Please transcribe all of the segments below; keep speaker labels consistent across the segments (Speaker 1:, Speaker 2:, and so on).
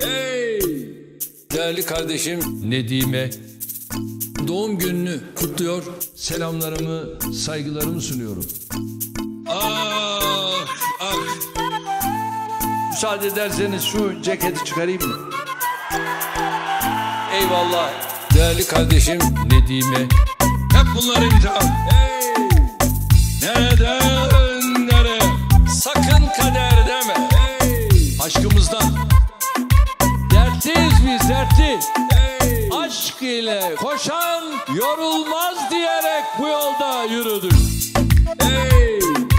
Speaker 1: Hey! Değerli kardeşim Nedim'e doğum gününü kutluyor, selamlarımı, saygılarımı sunuyorum. Ah, ah. Müsaade ederseniz şu ceketi çıkarayım mı? Eyvallah. Değerli kardeşim Nedim'e hep bunları imtihan. Hey! Neden, nereye? Sakın kader deme. Hey! Aşkımızdan dertliyiz biz, dertli. Hey! Aşk ile koşan yorulmaz diyerek bu yolda yürüdük. Hey!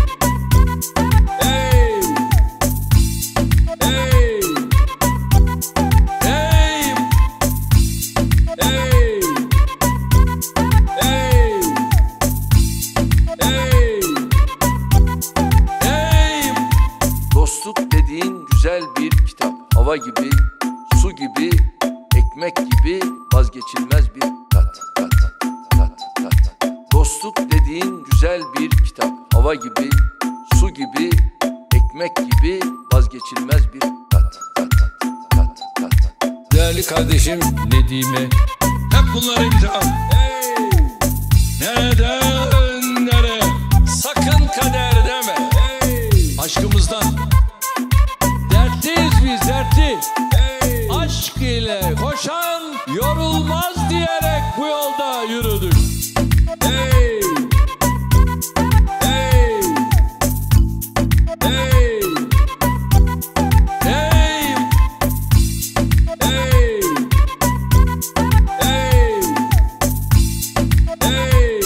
Speaker 1: Hey! Hey! Hey! Hey! Hey! Hey! Hey!
Speaker 2: Dostluk dediğin güzel bir kitap. Hava gibi, su gibi, ekmek gibi vazgeçilmez bir tat. Dostluk dediğin güzel bir kitap. Hava gibi, su gibi, ekmek gibi vazgeçilmez bir tat.
Speaker 1: Değerli kardeşim Nedim'e hep bunları imtihan. Hey! Neden, nereye? Sakın kader deme. Hey! Aşkımızdan dertliyiz biz, dertli. Hey! Aşk ile koşan yorulmaz diyerek bu yolda yürüdük. Hey! Hey! Hey! Hey! Hey! Hey! Hey!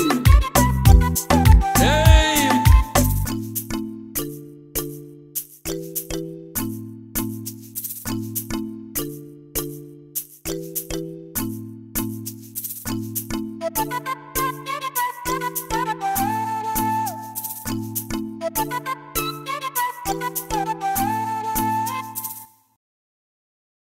Speaker 1: Hey!
Speaker 3: Thank you.